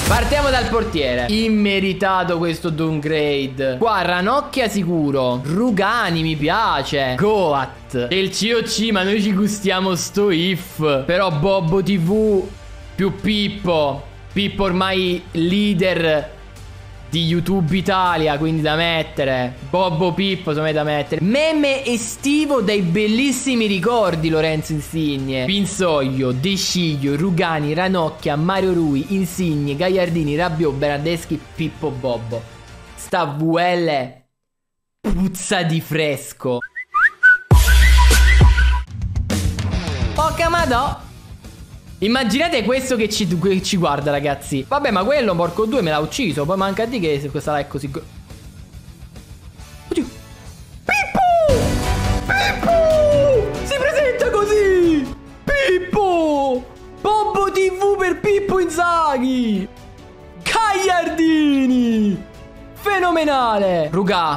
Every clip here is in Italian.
Partiamo dal portiere. Immeritato questo downgrade. Qua Ranocchia sicuro. Rugani mi piace. Goat. E il COC, ma noi ci gustiamo sto if. Però Bobbo TV più Pippo. Pippo ormai leader di YouTube Italia, quindi da mettere. Bobbo Pippo, secondo me da mettere. Meme estivo dai bellissimi ricordi, Lorenzo Insigne. Pinsoglio, De Sciglio, Rugani, Ranocchia, Mario Rui, Insigne, Gagliardini, Rabiot, Bernardeschi, Pippo Bobbo. Sta VL puzza di fresco. Poca madò. Immaginate questo che ci guarda, ragazzi. Vabbè, ma quello, porco due, me l'ha ucciso. Poi manca di che se questa là è così. Oddio. Pippo! Pippo! Si presenta così! Pippo! Bobbo TV per Pippo Inzaghi! Gagliardini! Fenomenale!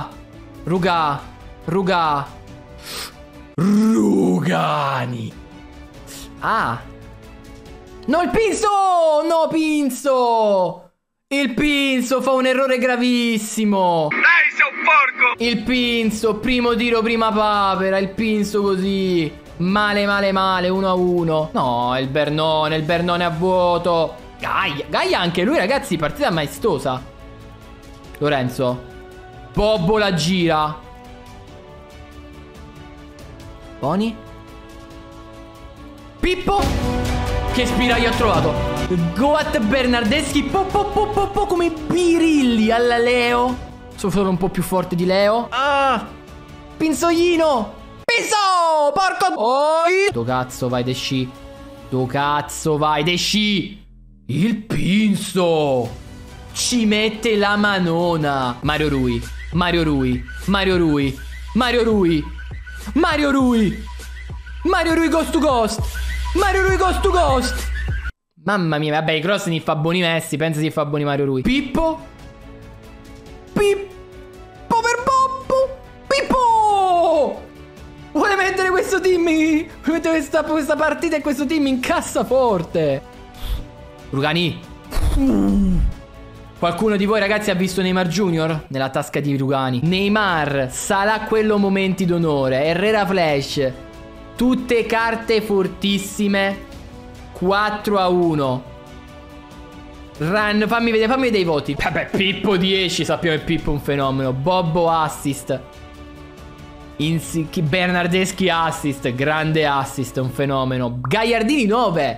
Rugani! Ah! No, il Pinzo! No, Pinzo! Il Pinzo fa un errore gravissimo. Dai, sei un porco! Il Pinzo, primo tiro, prima papera. Il Pinzo così. Male, 1-1. No, il Bernone a vuoto. Gaia anche lui, ragazzi, partita maestosa. Lorenzo. Bobbo la gira. Boni. Pippo. Che spiraglio ho trovato. Goat Bernardeschi. Come birilli alla Leo. Sono solo un po' più forte di Leo. Ah. Pinzoglino. Pinzo. Porco. Oh. Do cazzo vai De Sci. Do cazzo vai De Sci. Il Pinzo. Ci mette la manona. Mario Rui. Ghost to Ghost. Mamma mia, vabbè, i cross ne fa buoni Messi. Pensa si fa buoni Mario Rui. Pippo per Bobbo. Pippo vuole mettere questo team vuole mettere questa partita e questo team in cassaforte. Rugani. Qualcuno di voi, ragazzi, ha visto Neymar Junior? Nella tasca di Rugani. Neymar, sarà quello momenti d'onore. Herrera Flash. Tutte carte fortissime. 4-1. Run, fammi vedere i voti. Vabbè, Pippo 10, sappiamo che Pippo è un fenomeno. Bobbo assist. Bernardeschi assist. Grande assist, un fenomeno. Gagliardini 9.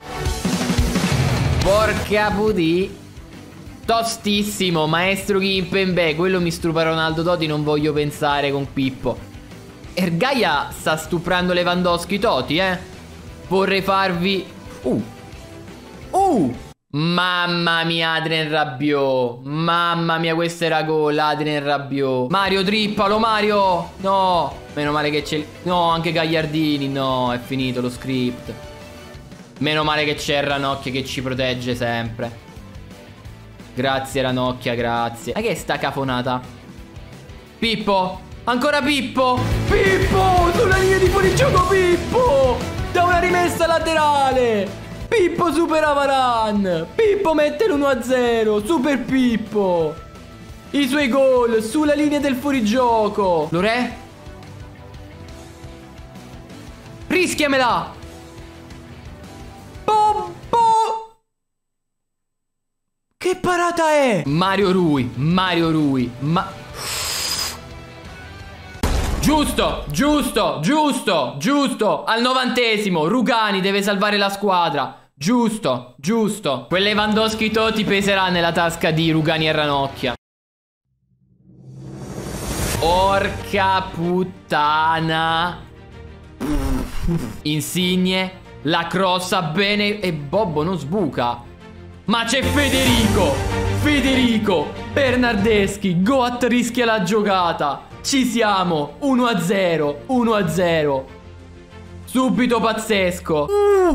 Porca putì. Tostissimo. Maestro Kimpembe. Quello mi stupa Ronaldo Totti, non voglio pensare con Pippo. Gaia sta stuprando Lewandowski Totti, Vorrei farvi... Mamma mia, Adrien Rabiot. Mamma mia, questo era gol, Adrien Rabiot. Mario, trippalo, Mario. No, meno male che c'è... No, anche Gagliardini. No, è finito lo script. Meno male che c'è Ranocchia che ci protegge sempre. Grazie Ranocchia, grazie. Ma che è sta cafonata? Pippo. Ancora Pippo. Pippo, sulla linea di fuorigioco Pippo. Da una rimessa laterale. Pippo supera Varane. Pippo mette l'1-0. Super Pippo. I suoi gol sulla linea del fuorigioco. Lorè? Rischiamela. Bobbo. Che parata è? Mario Rui. Giusto. Al 90esimo. Rugani deve salvare la squadra. Giusto. Quel Lewandowski Totti peserà nella tasca di Rugani e Ranocchia. Porca puttana. Insigne. La crossa bene. E Bobbo non sbuca. Ma c'è Federico. Bernardeschi. Goat rischia la giocata. Ci siamo. 1-0. Subito pazzesco.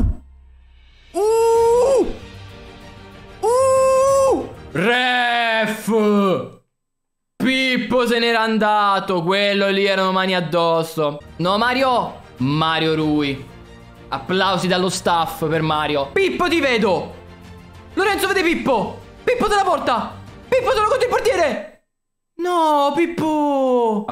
Ref. Pippo se n'era andato. Quello lì erano mani addosso. No, Mario Rui. Applausi dallo staff per Mario. Pippo, ti vedo. Lorenzo vede Pippo. Pippo te la porta. Pippo sono contro il portiere. No, Pippo.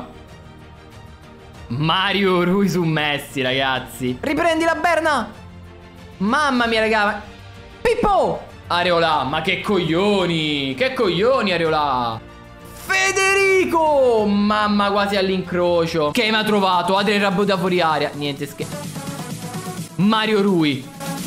Mario Rui su Messi, ragazzi. Riprendi la Berna. Mamma mia, raga. Pippo. Areola, ma che coglioni. Che coglioni, Areola. Federico. Mamma, quasi all'incrocio. Che mi ha trovato? Adrien Rabiot da fuori area. Niente scherzo. Mario Rui.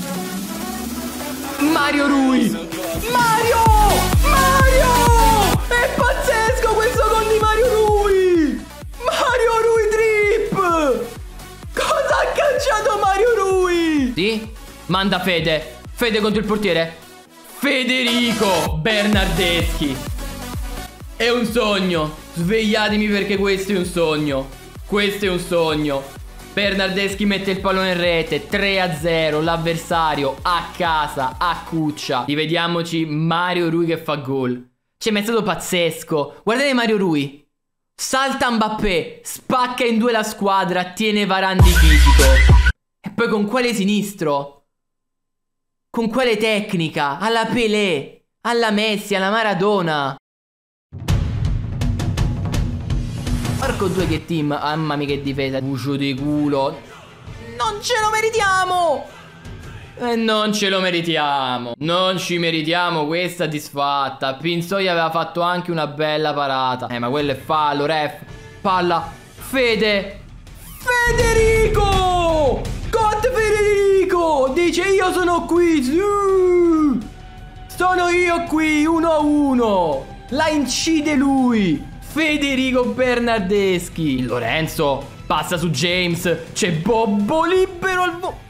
Mario Rui. Mario. Mario. È pazzesco questo gol di Mario Rui. Mario Rui trip. Cosa ha calciato Mario Rui? Sì? Manda Fede. Fede contro il portiere. Federico Bernardeschi. È un sogno. Svegliatemi perché questo è un sogno. Questo è un sogno. Bernardeschi mette il pallone in rete. 3-0. L'avversario a casa, a cuccia. Rivediamoci Mario Rui che fa gol. Cioè, ma è stato pazzesco. Guardate Mario Rui. Salta Mbappé. Spacca in due la squadra. Tiene Varane di fisico. E poi con quale sinistro? Con quale tecnica? Alla Pelé, alla Messi, alla Maradona. Porco due che team. Mamma mia che difesa. Bucio di culo. Non ce lo meritiamo. Non ce lo meritiamo. Non ci meritiamo questa disfatta. Pinzoi aveva fatto anche una bella parata. Ma quello è fallo, ref. Palla. Fede. Federico. God Federico. Dice io sono qui. Sono io qui. 1-1. La incide lui. Federico Bernardeschi. Il Lorenzo passa su James. C'è Bobbo libero al volo.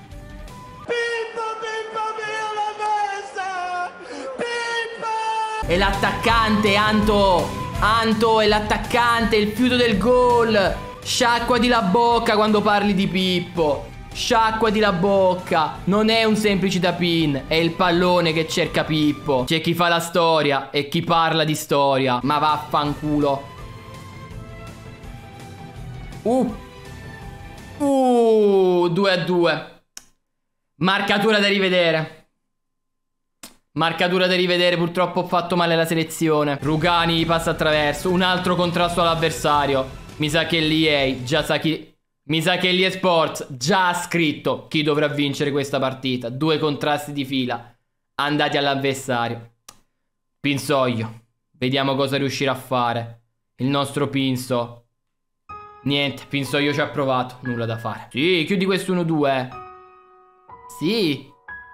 È l'attaccante Anto. Anto è l'attaccante. Il fiuto del gol. Sciacquati la bocca quando parli di Pippo. Sciacquati la bocca. Non è un semplice tap-in. È il pallone che cerca Pippo. C'è chi fa la storia e chi parla di storia. Ma vaffanculo. 2-2. Marcatura da rivedere. Marcatura da rivedere. Purtroppo ho fatto male la selezione. Rugani passa attraverso. Un altro contrasto all'avversario. Mi sa che l'EA già sa chi... Mi sa che l'EA Sports già ha scritto chi dovrà vincere questa partita. 2 contrasti di fila andati all'avversario. Pinsoglio. Vediamo cosa riuscirà a fare il nostro Pinso. Niente, Pinsoglio ci ha provato. Nulla da fare. Sì, chiudi questo 1-2. Sì.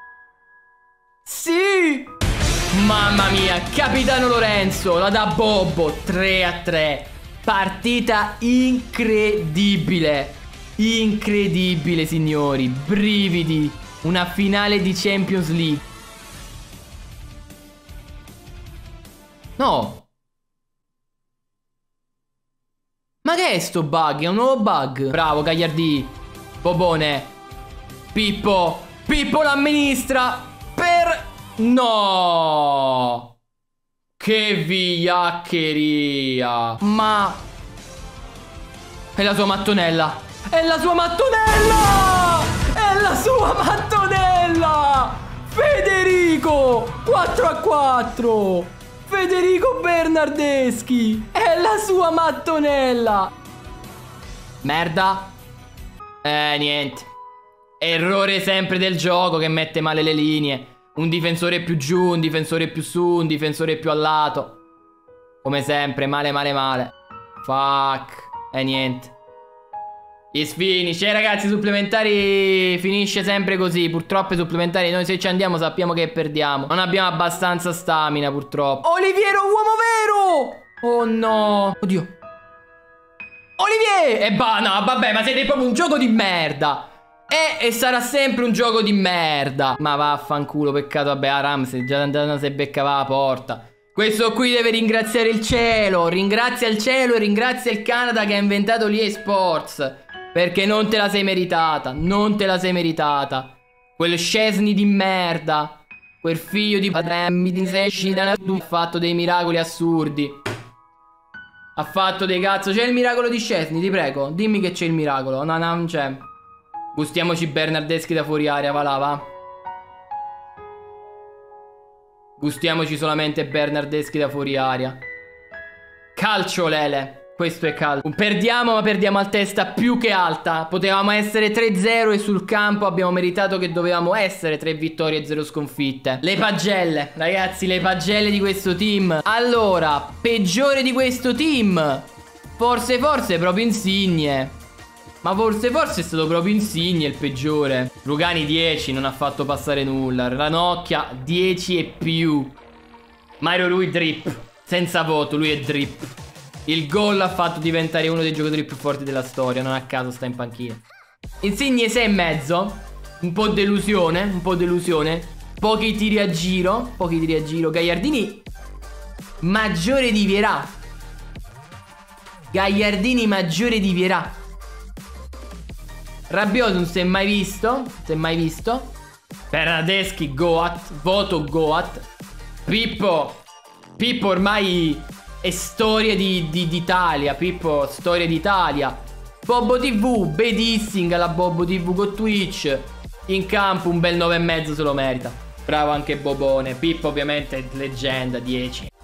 Sì. Mamma mia, capitano Lorenzo. La dà Bobbo. 3-3. Partita incredibile. Incredibile, signori. Brividi. Una finale di Champions League. No. Ma che è sto bug? È un nuovo bug. Bravo, Gagliardì. Bobone. Pippo. Pippo l'amministra. Per... No. Che vigliaccheria. Ma... È la sua mattonella. È la sua mattonella. È la sua mattonella. Federico 4-4. Federico Bernardeschi. È la sua mattonella. Merda. Niente. Errore sempre del gioco che mette male le linee. Un difensore più giù, un difensore più su, un difensore più a lato. Come sempre, male, male, male. Fuck. Niente. Is finish. Ragazzi, supplementari finisce sempre così. Purtroppo i supplementari, noi se ci andiamo sappiamo che perdiamo. Non abbiamo abbastanza stamina, purtroppo. Oliviero, uomo vero. Oh no. Oddio. Olivier. No, vabbè, ma siete proprio un gioco di merda. E sarà sempre un gioco di merda. Ma vaffanculo, peccato. Vabbè, Ramsey già andata se beccava la porta. Questo qui deve ringraziare il cielo. Ringrazia il cielo e ringrazia il Canada che ha inventato l'EA Sports. Perché non te la sei meritata. Non te la sei meritata. Quel Szczesny di merda. Quel figlio di... Ha fatto dei miracoli assurdi. Ha fatto dei cazzo. C'è il miracolo di Szczesny, ti prego. Dimmi che c'è il miracolo. No, no, non c'è. Gustiamoci Bernardeschi da fuori area. Va là, va. Gustiamoci solamente Bernardeschi da fuori aria. Calcio Lele. Questo è calcio. Perdiamo, ma perdiamo a testa più che alta. Potevamo essere 3-0 e sul campo abbiamo meritato che dovevamo essere 3 vittorie e 0 sconfitte. Le pagelle, ragazzi, le pagelle di questo team. Allora, peggiore di questo team. Forse proprio Insigne. Ma forse è stato proprio Insigne il peggiore. Rugani 10, non ha fatto passare nulla. Ranocchia 10 e più. Mario Rui drip. Senza voto, lui è drip. Il gol ha fatto diventare uno dei giocatori più forti della storia. Non a caso sta in panchina. Insigne 6,5. Un po' delusione. Un po' delusione. Pochi tiri a giro. Pochi tiri a giro. Gagliardini maggiore di Vierà. Gagliardini maggiore di Vierà. Rabiot non si è mai visto. Non si è mai visto. Bernardeschi Goat. Voto Goat. Pippo ormai è storia d'Italia. Pippo, storia d'Italia. Bobbo TV, bedissing alla Bobbo TV con Twitch. In campo un bel 9,5 se lo merita. Bravo anche Bobone. Pippo ovviamente leggenda 10.